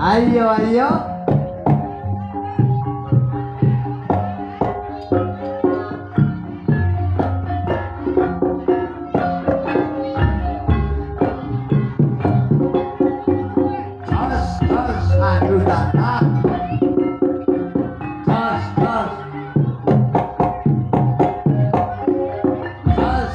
Ayo ayo. Aduh datang. Tos tos. Tos.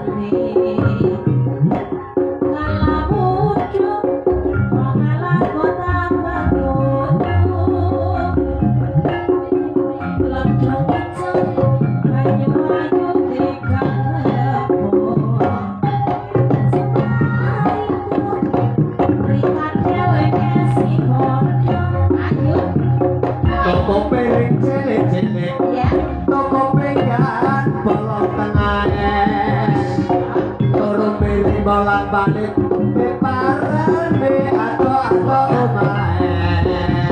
Balik di parane atau omahe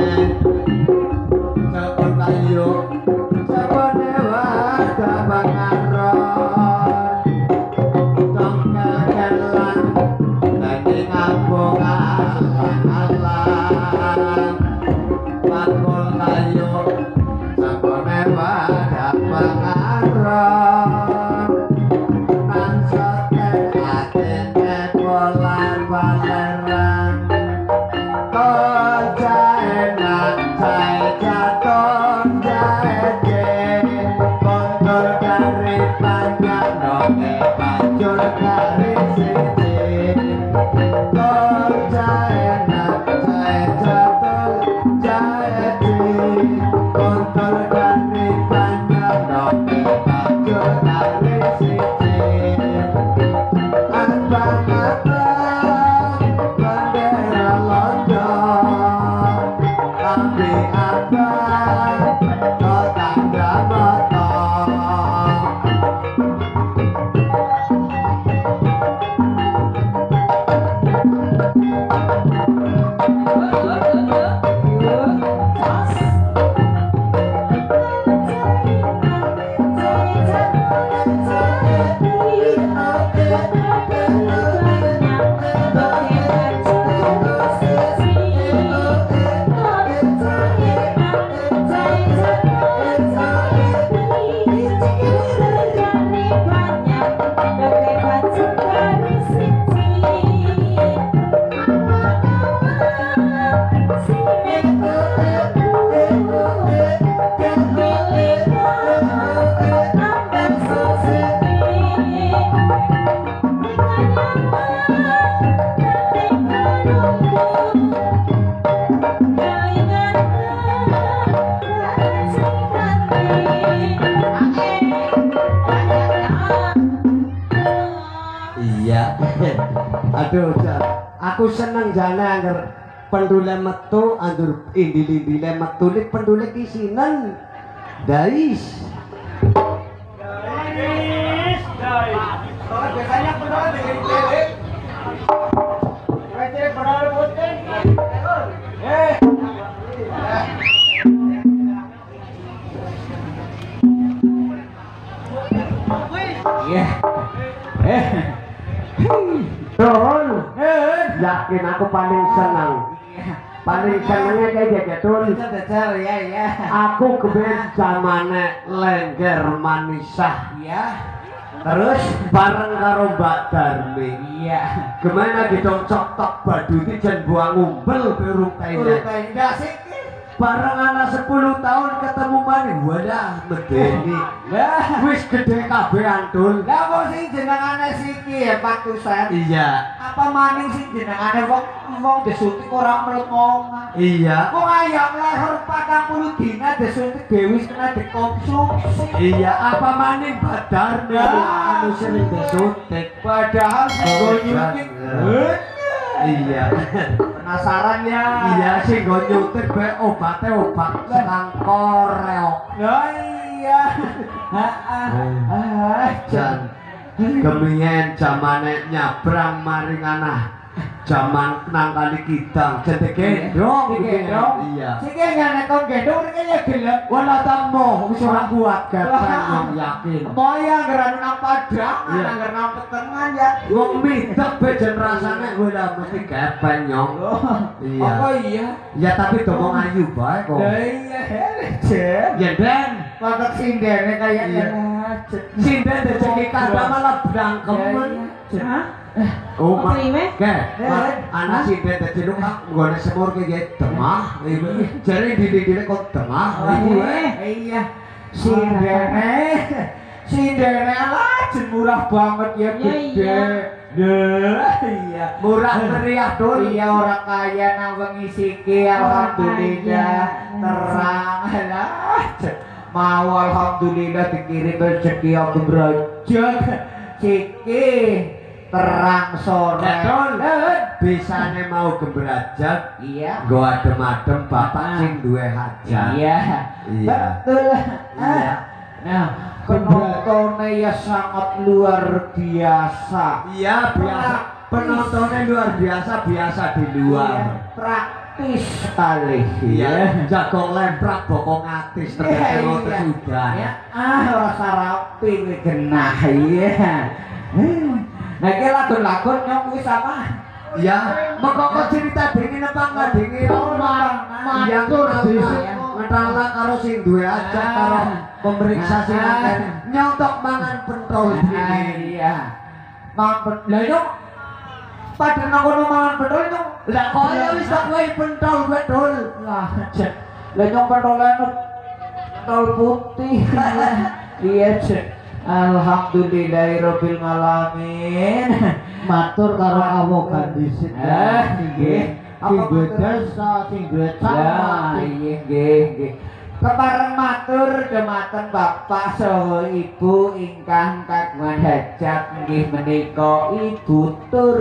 Cepet ayo cepet dewasa bangaron Tong kekelan Lagi ngambung alang-alang Pakul ayo cepet dewasa bangaron Aduh, aku seneng jane angger pendule metu andur indi-indile metu nek pendule ki sinen. Dais. Biasanya pendule diri-diri. Receh pendule putih. Tol, yakin aku paling senang. Paling senengnya kayak gitu. Ya. Aku keben zamane Lengger Manisah. Iya. Terus bareng karo Mbak Darmi. Iya. Gimana dicocok tok baduti jan buang ngumpel beruk tenda. Bareng anak 10 tahun ketemu maning wadah medeni. Lah wis gede kabeh antul. Lah kok sing jenengane siki ya Patusan? Iya. Apa maning sing jenengane wong desuntik ora mlengongan. Iya. Kok ayam leher 40 dina desuntik dhewe kena dikonsumsi. Iya, apa maning badarnya anu sering desuntik. Padahal sing nyutik. Iya. Penasaran ya? Iya sih, gue nyutik be obatnya obat selangkor reok. Oh iya. Jan kemingen zamane nyabrang maring anah zaman nang kali kidang jente gendong. Iya. Siki ngene kok gendong rene ya gelek. Wala tamu wis ora kuat gapeng yakin. Moya geran nang Padang, nang nang Petengan ya. Wong midek be jen rasane wala mesti gapeng nyong. Iya. Apa iya? Ya tapi domong ayu bae kok. Lah iya, Jen. Ya Den, kotak sindene kayaknya. Sinden rezeki kada malah brangkemen. Hah? Oh, anak sinden dadi lu kak nggone semur ki demah. Jare didi-didi kok demah. Iya. Sindene Cinderella murah banget ya gede. Iya, murah meriah dul. Iya orang kaya nang wengi siki alhamdulillah terang lah. Mau alhamdulillah dikirim rezeki aku berajak. Siki terang sore. Bisane mau gembrajak. Iya. Nggo adem-adem bapak sing duwe hajat. Iya. Betul. Iya. Nah, penontonnya ya sangat luar biasa. Iya, biasa. Penontonnya luar biasa, biasa di luar. Iya, praktis sekali. Iya, jago lemprak bokong atis terus sudah. Ya, rasa rapi kuwi genah iya. Nah, iki lagu-lagu nyong kuwi apa? Ya, mengko cerita dingin apa enggak dingin? Matur dhisik. Ngetala karo sing duwe aja karo pemeriksa sing akeh. Nyontok mangan pentol dingin. Iya. Mangan pentol. Lah yo padha nang kono mangan pentol nyong. Lah koyo wis tak kowe pentol bedol. Lah cek. Lah nyong pentolane pentol putih. Iya cek. Alhamdulillahirabbil alamin. Matur karo awogan dhisik. Nggih. Sing desa sing Ya, iya nggih. Kepareng matur dhumateng Bapak saha Ibu ingkang kagungan hajat nggih menika Ibu Tur.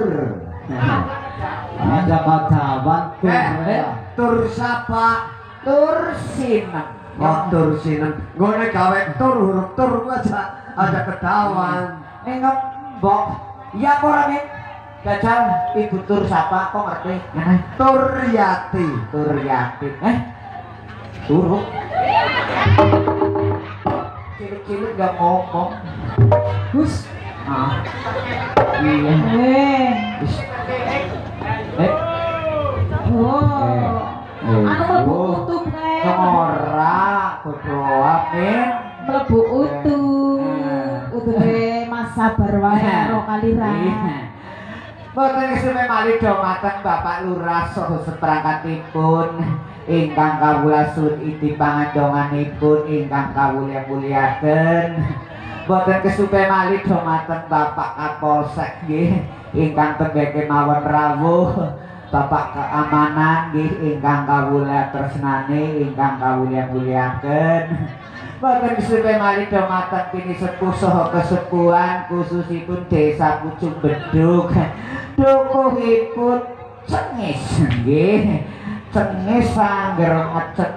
Ada kadawan Tur sapa? Tur Sinem. Oh, tur sinem. Nggone gawe tur huruf tur ku aja ada kedawan. Ning mbok iya apa ora Min? Gajal Ibu Tur sapa kok ngerti? Turyati. Turyati. Turu. Cilik-cilik gak ngomong. Gus. Iya. Aku mlebu utuh kae. Ora, kudu Amin. Mlebu utuh. Utuhe Mas Sabar wae karo Kalirah. Boten kesume malih dhumateng Bapak Lurah saha seprangkatipun ingkang kawula sudi pangandonganipun ingkang kawula muliaken. Boten kesupe malih dhumateng Bapak Kapolsek nggih ingkang tembeke mawon rawuh. Bapak keamanan nggih ingkang kawula tresnani ingkang kawula muliaken. Boten kesupe malih dhumateng pini sepuh saha kesepuhan khususipun Desa Pucung Beduk. Dukuhipun Cengis nggih. Cengis sangger ngecet.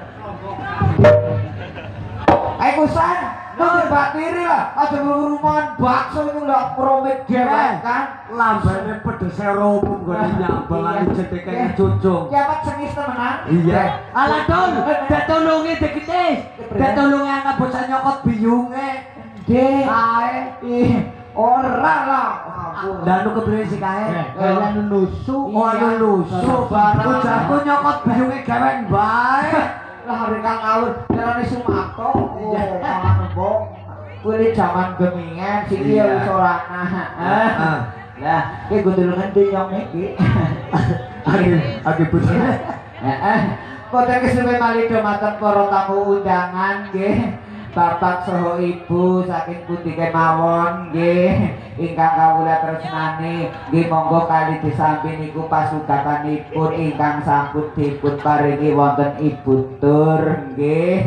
Kusan, nang Mbak Tiri lah, aja rumahan bakso itu lho promit gewek kan. Lambene pedese rompung gone nyambal lan jeteke cucung. Ya Pak Cengis temenan. Iya. Alah Dol, detulungi dekitis. Detulungi anak bocah nyokot biyunge. Nggih. Kae. Ora lah. Dan lu kepriye sih kae? kaya nusu. Oh, anu nusu barang. Bocahku nyokot biyunge gawen bae. Lah hari kang ngawur nerane Sumato. Iya, mbok. Kuwi jaman gemingan siki ya wis ora nah. Lah, iki gundulungan nyong iki. Agi bocah. Heeh. Boten kesuwen malih dhumateng para tamu undangan nggih. Bapak saha Ibu saking pundi kemawon nggih ingkang kawula tresnani nggih monggo kali disambi niku pasugatanipun ingkang sampun dipun paringi wonten Ibu Tur nggih.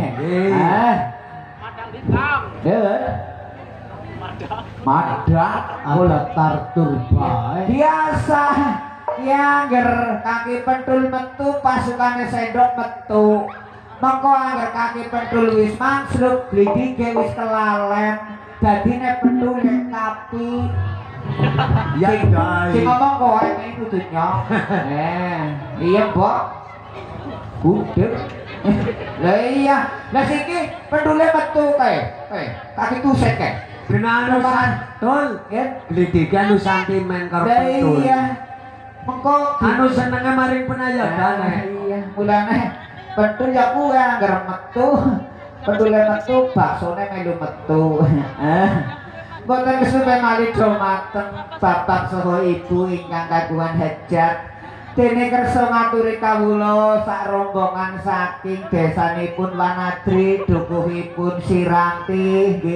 Madak Ola tartur bae. biasa angger kaki pentul metu pasukane sendok metu. Mengko angger kaki pentul wis mangsruk glidike wis kelalen dadine pentul kapi. Ya dai. Sing ngomong kowe iki kudu nyok. Iya, Mbok. Gudeg. Lah iya, lah siki pendule metu kae. Kaki tuset kae. Benar Dol, glidike anu sentimen karo pentul. Iya. Mengko Anu senenge maring penayagan. Iya, mulane pentul ya kuwi angger metu. Pendule metu, baksone melu metu. Boten kesupen malih dhumateng Bapak saha Ibu ingkang kagungan hajat. Dene kersa ngaturi kawula sak rombongan saking desanipun Wanadri dukuhipun Siranti nggih.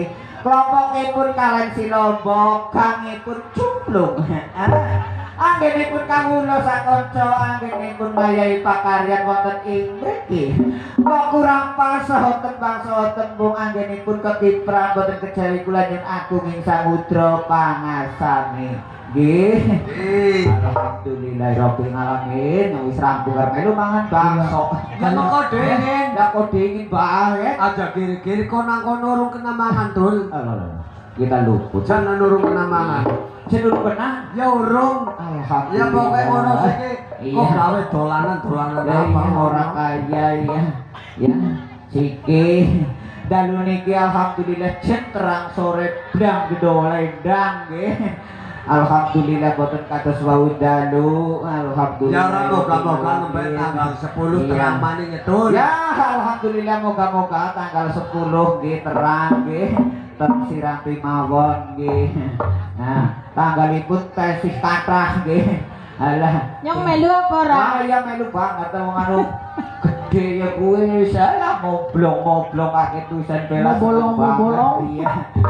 Kelompokipun kalian si Lombok, gangipun cumplung. Anggenipun kawula sakonco, anggenipun mayahi pakaryan wonten ing mriki. Kok kurang pas saha tembang saha tembung anggenipun ketiprang boten kejawi kula yen agung ing samudra pangasane. Nggih. Alhamdulillahirabbil alamin. Wis rampung arep melu mangan bakso. Ya mengko dingin. Ndak kok dingin banget. Aja kiri-kiri kok nang kono urung kena mangan, Dul. Kita luput. Jangan urung kena mangan. Cenderung kena. Ya urung. Alhamdulillah. Ya pokoknya ngono siki. Kok gawe dolanan-dolanan apa ora kaya ya. Ya, siki. Dalu niki alhamdulillah jen terang sore blang gedolendang nggih. Alhamdulillah boten kados wau dalu. Alhamdulillah. Ya ora moga-moga nembe tanggal 10 terang maning nyetul. Ya alhamdulillah moga-moga tanggal 10 nggih terang nggih. Tersirampi mawon nggih. Nah, tanggalipun tesis kathah nggih. Alah. Yang melu apa ora? Wah, ya melu banget wong anu gede ya kuwi salah moblong-moblong akeh tulisan bela. Mobolong. Iya.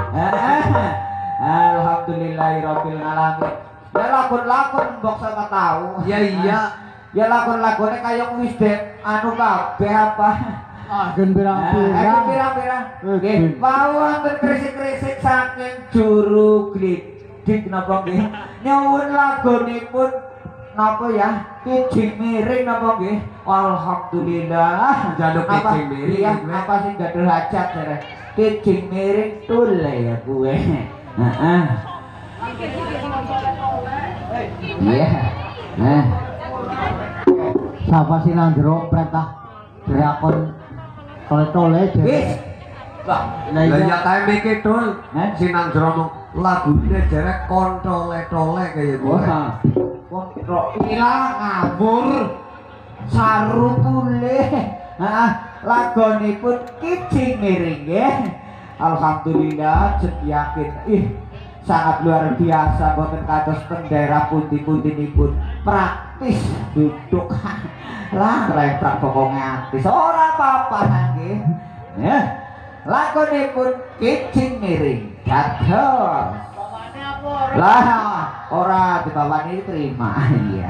Alhamdulillahirabbil alamin. Ya lakon-lakon mbok sama tahu. Ya iya. Ya lakon-lakone kaya wis dek anu kabeh apa. Agen pirang-pirang. Pirang-pirang. Nggih, mau wonten krisik-krisik saking juru glidik napa nggih? Nyuwun lagonipun napa ya? Kijing miring napa nggih? Alhamdulillah. Jaluk kijing miring. Iya, apa sih gaduh hajat jare. Kijing miring tule ya kuwe. Heeh. Iya. Nah. Sapa sing nang jero perintah drakon tole-tole Wis. Lah, Lah Lah iya. ya kae mikir, Dul. Hah? Sinang jero lagune derek kontole-tole kaya gue. wah. Kontrol ilang ngabur. Saru tule. Heeh, lagonipun kijing miring nggih. Alhamdulillah jen yakin. Sangat luar biasa boten kados teng daerah pundi-pundinipun praktis duduk. Lah reprak pokoke atis ora apa-apa nggih. Ya. Lakonipun kijing miring dados. Lah ora dibawani terima. Iya.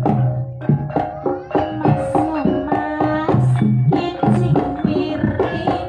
Mas, kijing miring.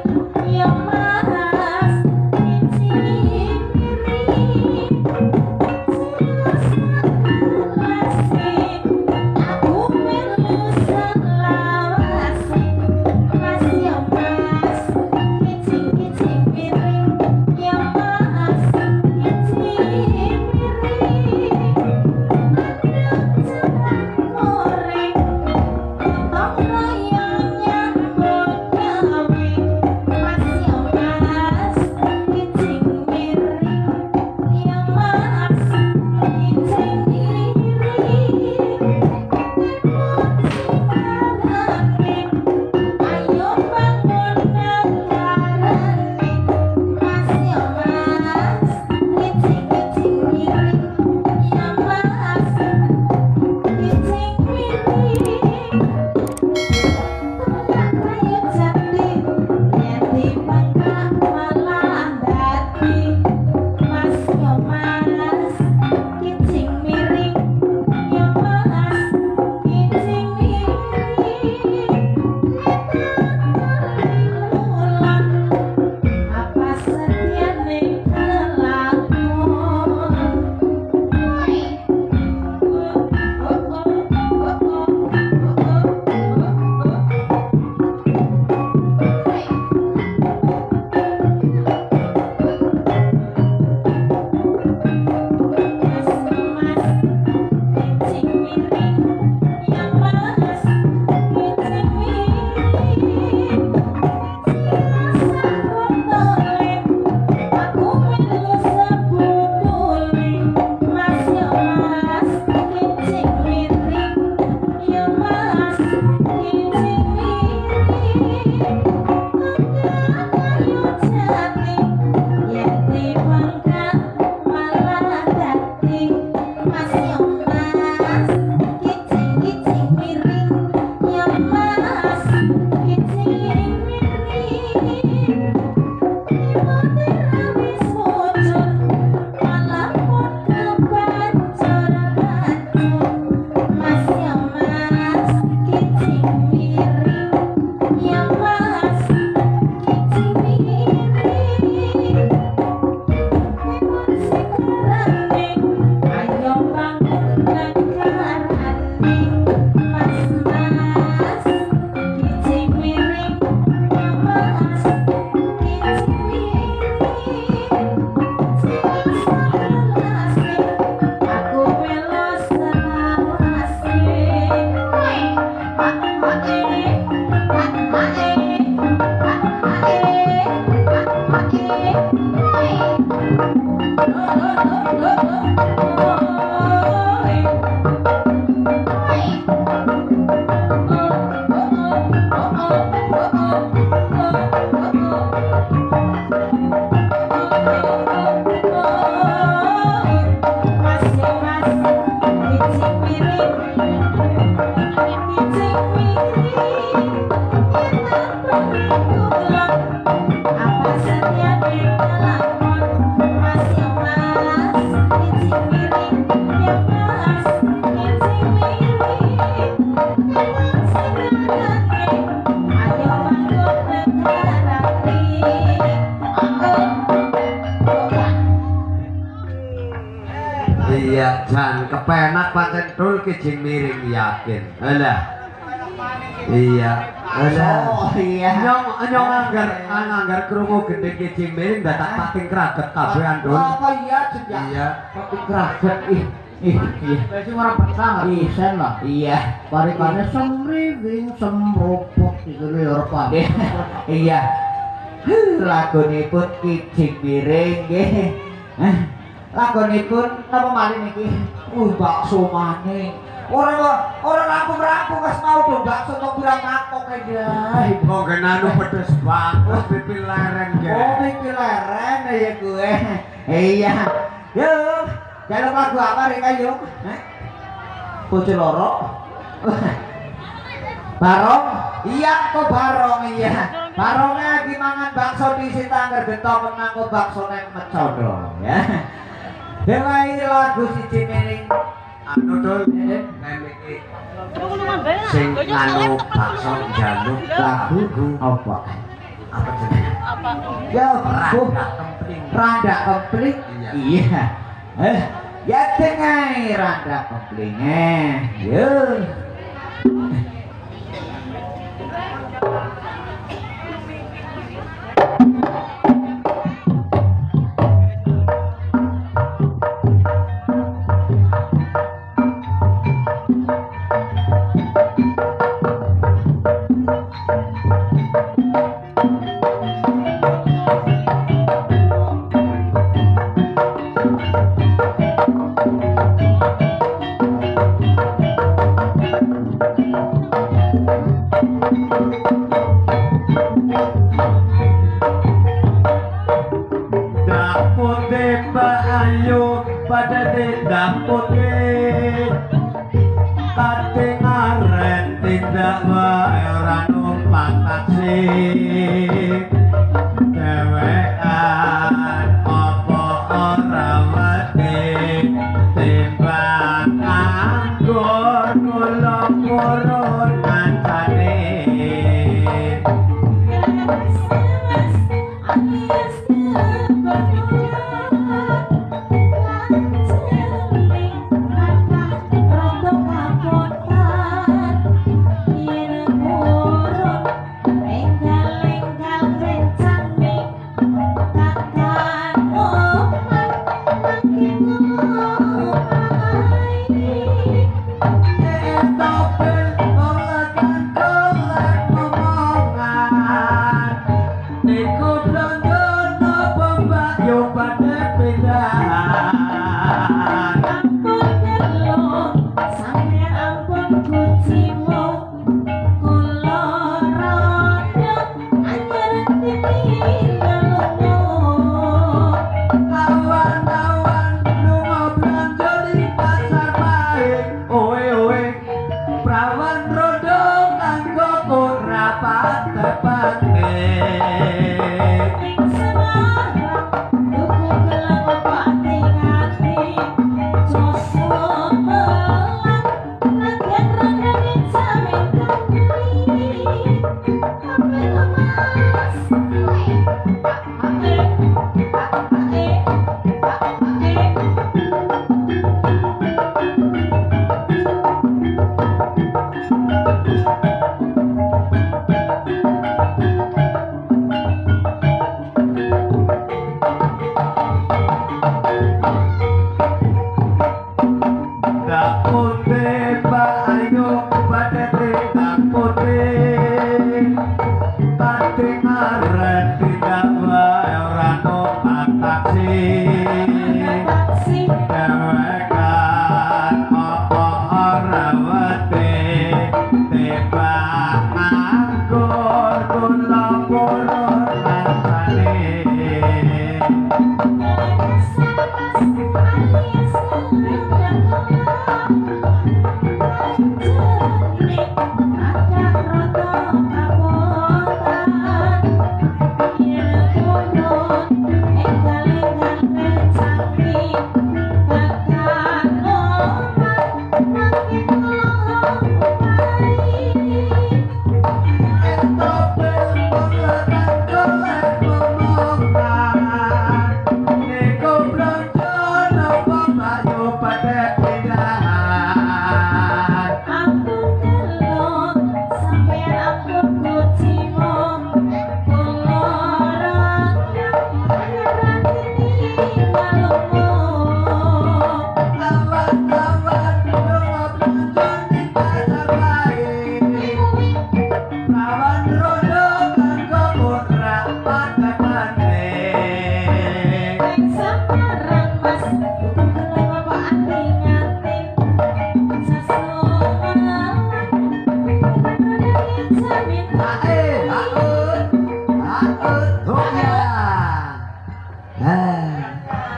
kepenak pancen dul kijing miring yakin. Alah. Iya. Alah. Oh iya. Nyong anggar krungu gendeng kijing miring dak tak pating kraget kabehan dul. Apa iya sejak? Iya. Tapi kraget ih. Iya. Wis ora petang isen lah. Iya. Barikane semriwing semropot iku lho ora paham. Iya. Lagunipun kijing miring nggih. Lagunipun napa malih niki? Bakso maning. Ora rampung-rampung wis mau do bakso kok pirang mangkok ya. Kok genanu pedes banget pipi leren ge. Oh, pipi leren ya gue. Iya. Yuk, jaluk lagu apa rek ayo? Bocah loro. Barong? Iya, kok barong iya. Barongnya lagi mangan bakso di Sitangger getok menang kok bakso neng mecodo ya. Dengai lagu siji miring Anu dul, iki sing anu bakso jaluk lagu apa? apa jenenge? Ya, Randa kempling. Randa kempling. Iya. Iya. Ya dengai randa kemplingnya. Yuk.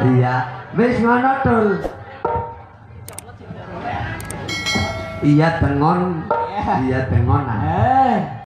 Iya, wis ngono Dul. Iya dengon. Iya dengon. Eh